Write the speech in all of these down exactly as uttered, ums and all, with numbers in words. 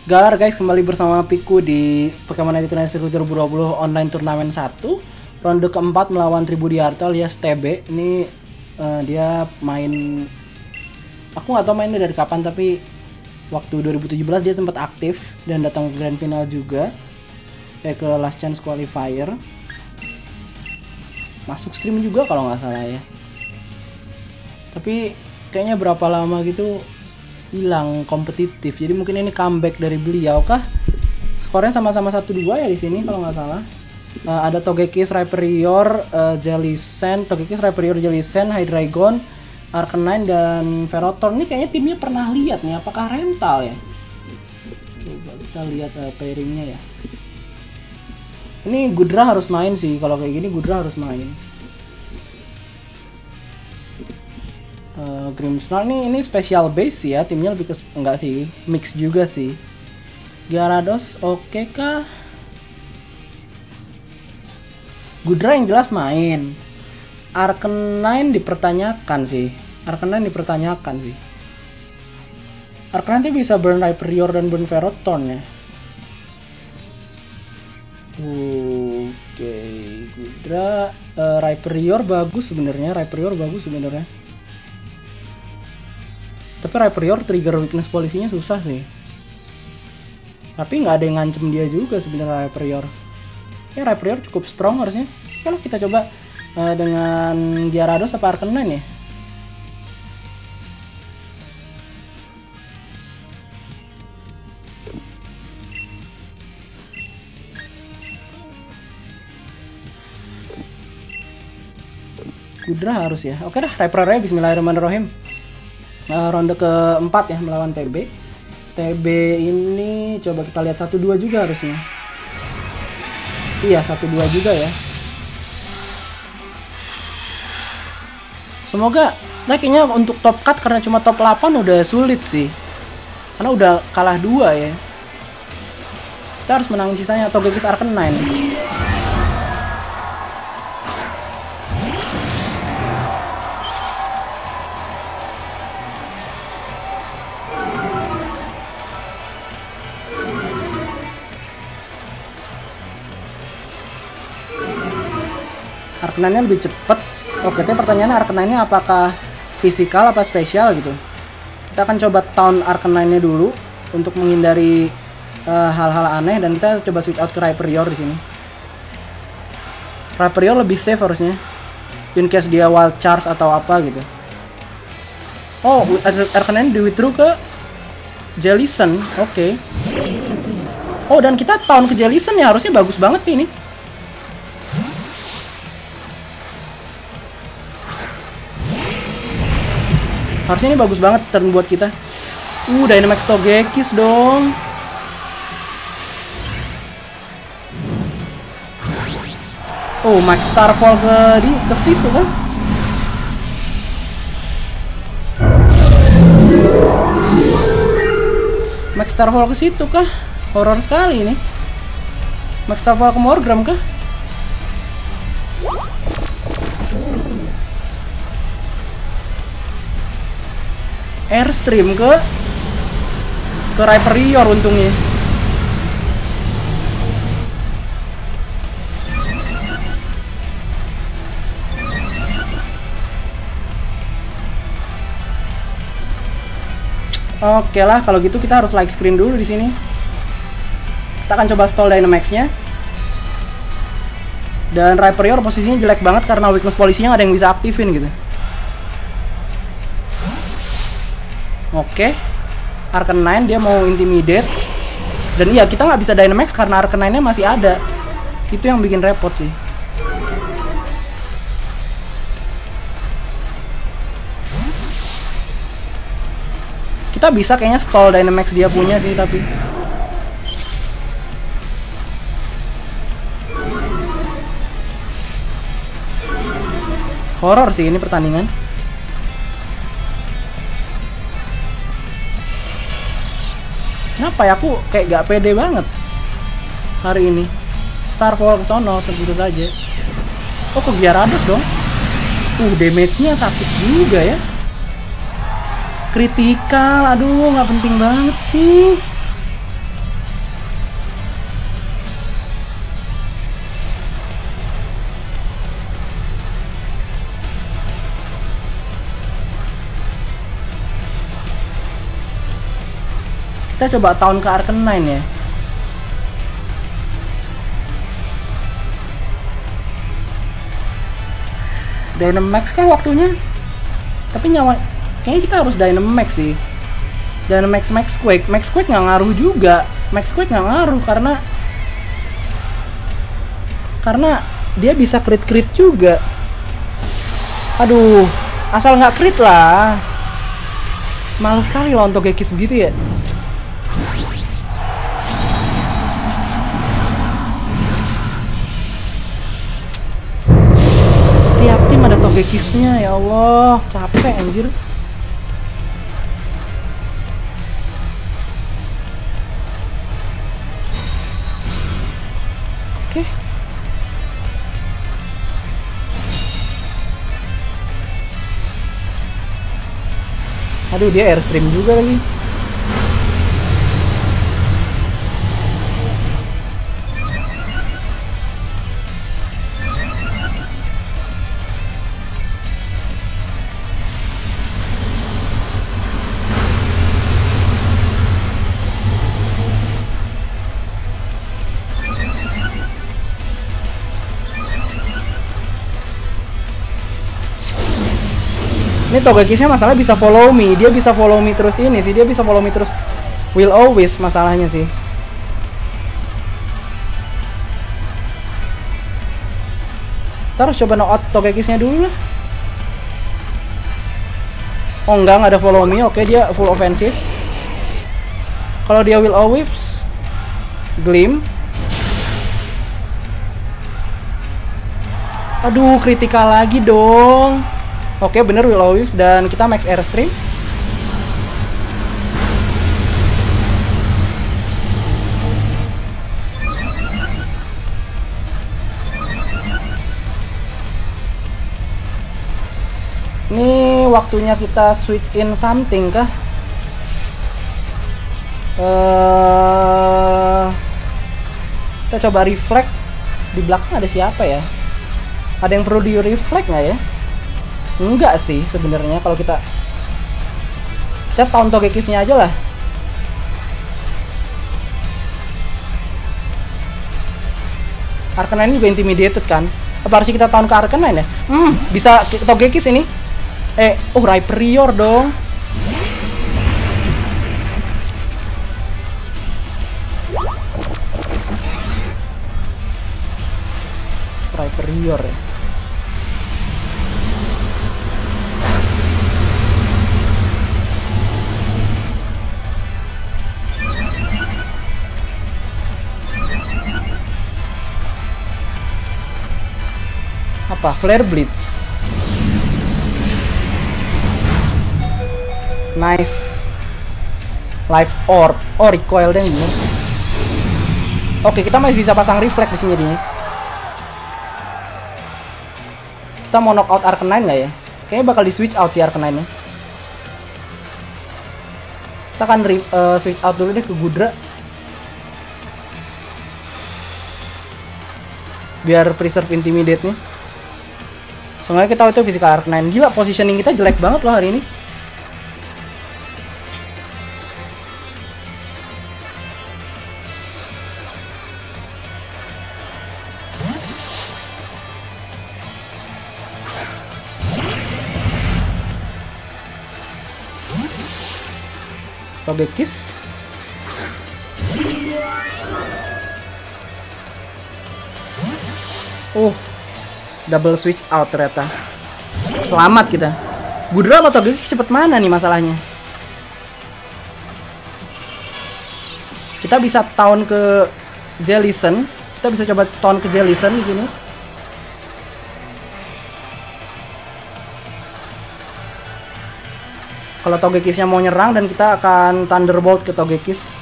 Galar guys, kembali bersama Piku di P K M N-id dua ribu dua puluh online turnamen satu ronde keempat melawan Tri Budiarto alias T B. Ini uh, dia main, aku nggak tahu mainnya dari kapan, tapi waktu dua ribu tujuh belas dia sempat aktif dan datang ke grand final juga, eh ke last chance qualifier, masuk stream juga kalau nggak salah ya. Tapi kayaknya berapa lama gitu hilang kompetitif, jadi mungkin ini comeback dari beliau kah? Skornya sama-sama satu dua ya di sini kalau nggak salah. Uh, ada Togekis, Rhyperior, uh, Jellicent, Togekis, Rhyperior, Jellicent, Hydreigon, Arcanine dan Ferrothorn. Ini kayaknya timnya pernah lihat nih, apakah rental ya? Coba kita lihat uh, pairingnya ya. Ini Gudra harus main sih, kalau kayak gini Gudra harus main. Uh, Grimmsnarl ini ini special base ya, timnya lebih ke enggak sih, mix juga sih. Gyarados oke okay kah? Gudra yang jelas main. Arcanine dipertanyakan sih. Arcanine dipertanyakan sih. Arcanine bisa burn Rhyperior dan burn Ferrothorn ya. Oke, okay. Gudra, uh, Rhyperior bagus sebenarnya, Rhyperior bagus sebenarnya. Tapi Rhyperior trigger weakness polisinya susah sih. Tapi nggak ada yang ngancem dia juga sebenarnya Rhyperior. Ya Rhyperior cukup strong harusnya. Kalau kita coba uh, dengan Gyarados apa Arcanine ya. Gudra harus ya. Oke dah, Rhyperior bismillahirrahmanirrahim. Uh, ronde keempat ya melawan T B. T B ini coba kita lihat satu dua juga harusnya. Iya satu dua juga ya. Semoga, nah kayaknya untuk top cut karena cuma top delapan udah sulit sih. Karena udah kalah dua ya. Kita harus menang sisanya. Togekis Arcanine. Arcanine-nya lebih cepet. Oke, tapi pertanyaannya Arcanine-nya apakah fisikal apa spesial gitu. Kita akan coba taunt Arcanine-nya dulu untuk menghindari hal-hal uh, aneh, dan kita coba switch out ke Rhyperior di sini. Rhyperior lebih safe harusnya. In case dia wild charge atau apa gitu. Oh, Arcanine di withdraw ke Jellicent. Oke. Okay. Oh, dan kita taunt ke Jellicent ya, harusnya bagus banget sih ini. Harusnya ini bagus banget turn buat kita. Uh, Dynamax Togekis dong. Oh, Max Starfall ke di ke situ kan? Max Starfall ke situ kah? Horor sekali ini. Max Starfall ke Morgram kah? Airstream ke ke Rhyperior untungnya. Oke lah, kalau gitu kita harus like screen dulu di sini. Kita akan coba stall Dynamax-nya. Dan Rhyperior posisinya jelek banget karena weakness polisinya nggak ada yang bisa aktifin gitu. Oke, Arcanine dia mau intimidate. Dan iya, kita nggak bisa Dynamax karena Arcanine-nya masih ada. Itu yang bikin repot sih. Kita bisa kayaknya stall Dynamax dia punya sih, tapi horor sih ini pertandingan. Kenapa ya aku kayak gak pede banget hari ini. Starfall ke sono tentu saja. Oh, ke Gyarados dong. Uh, damage-nya sakit juga ya. Kritikal, aduh nggak penting banget sih. Kita coba tahun ke Arcanine ya. Dynamax kan waktunya. Tapi nyawa kayaknya kita harus Dynamax sih. Dynamax Max Quake. Max Quake nggak ngaruh juga. Max Quake nggak ngaruh karena karena dia bisa crit-crit juga. Aduh, asal nggak crit lah. Males sekali lawan Togekiss begitu ya. Tiap tim ada Togekissnya, ya Allah, capek anjir. Oke. Aduh, dia airstream juga lagi. Ini Togekissnya masalah bisa follow me, dia bisa follow me terus ini sih, dia bisa follow me terus will always masalahnya sih. Kita harus coba knock out Togekissnya dulu lah. Oh enggak, nggak ada follow me, oke dia full offensive. Kalau dia will always Gleam. Aduh, kritikal lagi dong. Oke, bener will always dan kita max airstream. Ini waktunya kita switch in something kah? Uh, kita coba reflect. Di belakang ada siapa ya? Ada yang perlu di reflect nggak ya? Enggak sih sebenarnya kalau kita kita tahun Togekissnya aja lah. Arcanine juga intimidated kan? Apa harus kita tahun ke Arcanine ya? Hmm, bisa Togekiss ini. Eh, oh Rhyperior dong. Rhyperior ya. Apa? Flare Blitz. Nice. Life Orb. Oh, recoil deh ini. Oke, kita masih bisa pasang reflect di sini nih. Kita mau knock out Arcanine nggak ya? Kayaknya bakal di switch out si Arcanine-nya. Kita akan uh, switch out dulu deh ke Gudra. Biar preserve intimidate-nya. Soalnya kita tahu itu physical Arcanine. Gila, positioning kita jelek banget loh hari ini. Togekiss. Uh, double switch out ternyata. Selamat kita. Gudra atau Togekiss cepet mana nih masalahnya? Kita bisa tahun ke Jellicent. Kita bisa coba tahun ke Jellicent di sini. Kalau Togekissnya mau nyerang dan kita akan Thunderbolt ke Togekiss.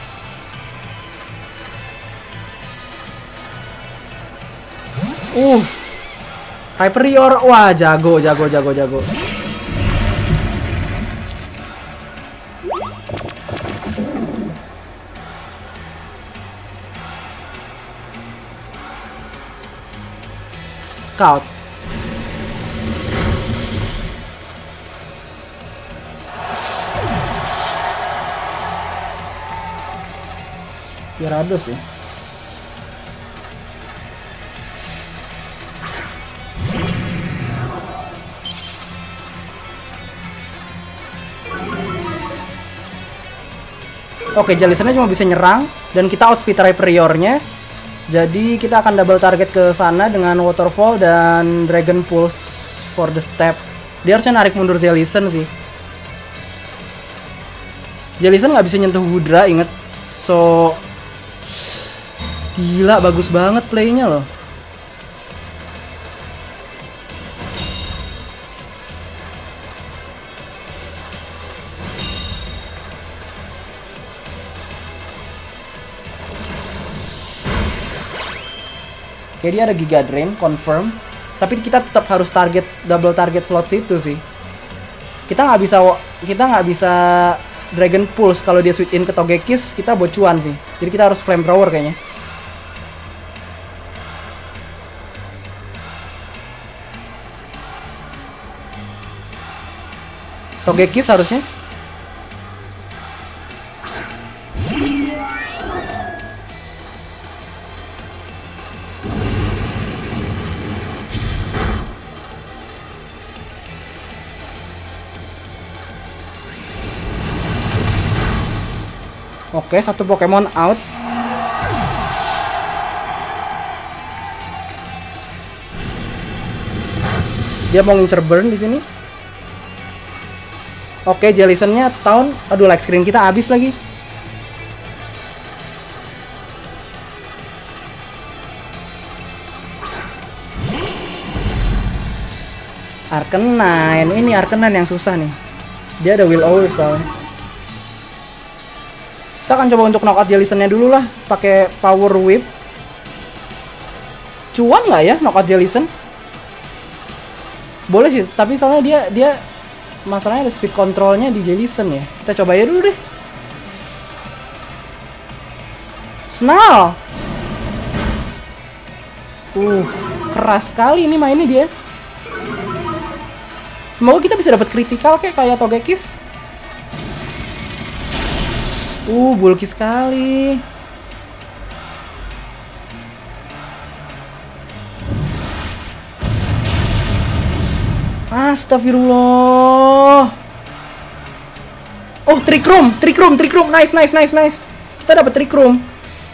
Uh, Hyperior, wah jago, jago, jago, jago. Scout. Gyarados ya. Oke, Jalisonnya cuma bisa nyerang dan kita outspeed Rhyperior-nya. Jadi kita akan double target ke sana dengan Waterfall dan Dragon Pulse for the step. Dia harusnya narik mundur Jellicent sih. Jellicent nggak bisa nyentuh Hudra, inget. So gila, bagus banget playnya loh. Oke, dia ada Giga Drain, confirm. Tapi kita tetap harus target double target slot situ sih. Kita nggak bisa kita nggak bisa Dragon Pulse kalau dia switch in ke Togekiss, kita bocuan sih. Jadi kita harus Flamethrower kayaknya. Togekiss harusnya. Oke, satu Pokemon out. Dia mau ngincer burn di sini. Oke, Jellicent-nya Town. Aduh, like screen kita habis lagi. Arcanine, ini Arcanine yang susah nih. Dia ada Will Over soalnya. Kita akan coba untuk knockout Jellicent-nya dulu lah, pakai Power Whip. Cuan nggak ya knockout Jellicent? Boleh sih, tapi soalnya dia dia masalahnya ada speed controlnya di Jellicent ya. Kita coba ya dulu deh. Snarl. Uh, keras sekali ini mainnya dia. Semoga kita bisa dapat critical kayak kayak Togekiss. Uh, bulky sekali. Astagfirullah. Oh, Trick Room, Trick Room, Trick Room. Nice, nice, nice, nice. Kita dapat Trick Room.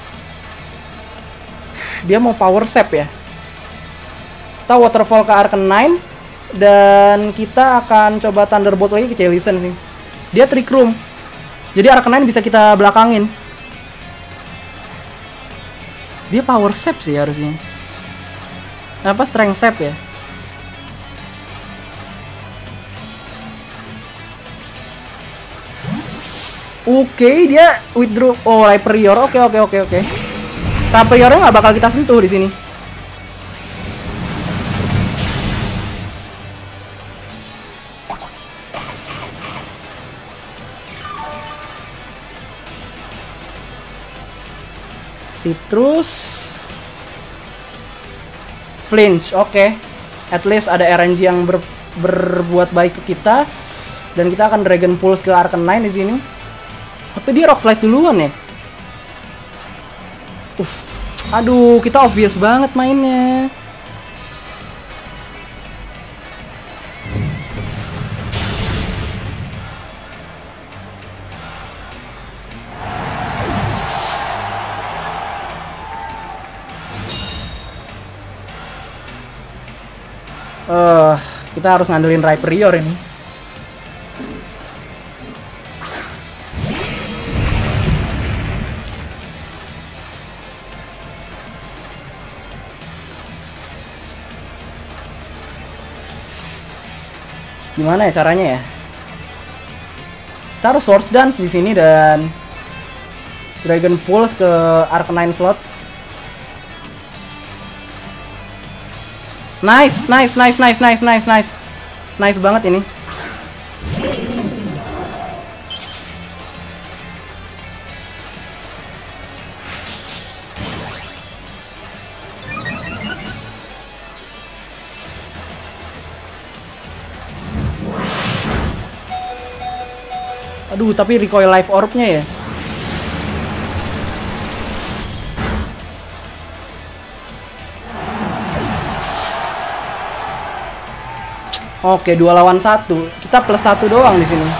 Dia mau Power Sap ya. Kita Waterfall ke Arcanine. Dan kita akan coba Thunderbolt lagi ke Jellicent sih. Dia Trick Room. Jadi Arcanine bisa kita belakangin. Dia Power Sap sih harusnya. Apa Strength Sap ya? Oke, dia withdraw. Oh, Rhyperior. Oke, oke, oke, oke. Rhyperior-nya nggak bakal kita sentuh di sini. Citrus, Flinch, oke. Okay. At least ada R N G yang ber, berbuat baik ke kita, dan kita akan Dragon Pulse ke Arcanine di sini. Tapi dia Rock Slide duluan ya. Uff, aduh, kita obvious banget mainnya. Uh, kita harus ngandelin Rhyperior ini. Gimana ya caranya ya? Kita harus Swords Dance di sini dan Dragon Pulse ke Arcanine slot. Nice, nice, nice, nice, nice, nice, nice. Nice banget ini. Aduh, tapi recoil life orb-nya ya. Oke, dua lawan satu. Kita plus satu doang di sini.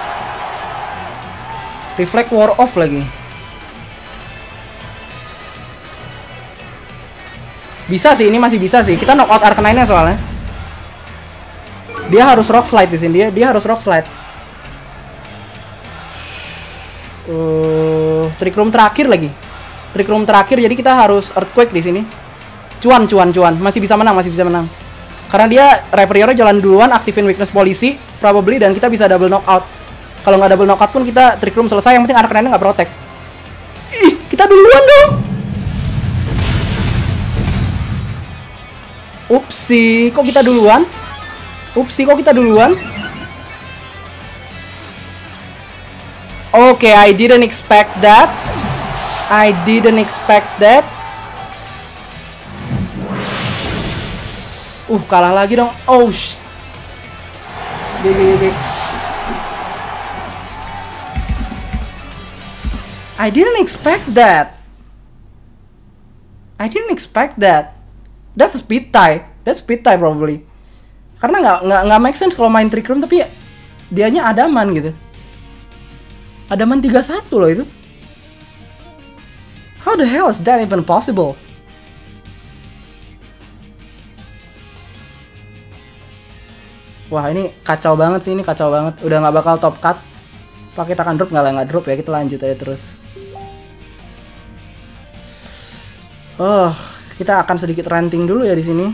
Reflect war off lagi. Bisa sih, ini masih bisa sih. Kita knock out Arcanine-nya soalnya. Dia harus rock slide di sini. Dia dia harus rock slide. Uh, trick room terakhir lagi. Trick room terakhir, jadi kita harus earthquake di sini. Cuan, cuan, cuan. Masih bisa menang, masih bisa menang. Karena dia Reprior jalan duluan, aktifin weakness polisi, probably, dan kita bisa double knockout. Kalau nggak double knockout pun kita trick room selesai. Yang penting Arcanine nggak protect. Ih, kita duluan dong. Upsi, kok kita duluan? Upsi, kok kita duluan? Oke, okay, I didn't expect that. I didn't expect that. Uh, kalah lagi dong. Oh, sh. Big, big, big. I didn't expect that. I didn't expect that. That's a speed tie. That's speed tie probably. Karena nggak nggak nggak make sense kalau main trick room tapi ya, dianya adaman gitu. Adaman tiga satu loh itu. How the hell is that even possible? Wah, ini kacau banget sih, ini kacau banget. Udah nggak bakal top cut. Pak, kita akan drop nggak lah, nggak drop ya, kita lanjut aja terus. Oh, kita akan sedikit ranting dulu ya di sini.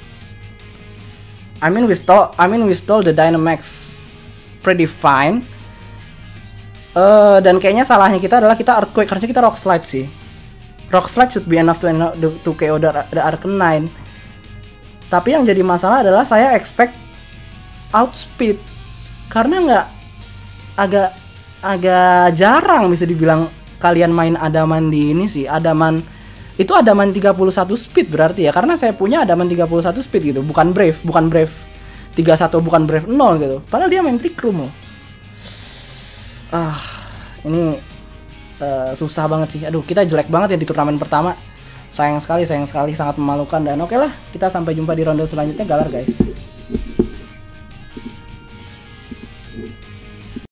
I mean we stole, I mean we stole the Dynamax pretty fine. Uh, dan kayaknya salahnya kita adalah kita earthquake karena kita rock slide sih. Rock slide should be enough to, to K O the, the Arcanine. Tapi yang jadi masalah adalah saya expect outspeed karena nggak agak agak jarang bisa dibilang kalian main Adaman di ini sih. Adaman itu Adaman tiga puluh satu speed berarti ya, karena saya punya Adaman tiga puluh satu speed gitu, bukan Brave, bukan Brave tiga puluh satu, bukan Brave nol gitu. Padahal dia main Trick Room loh. Ah, ini uh, susah banget sih. Aduh, kita jelek banget ya di turnamen pertama. Sayang sekali, sayang sekali, sangat memalukan. Dan oke lah, kita sampai jumpa di ronde selanjutnya. Galar guys.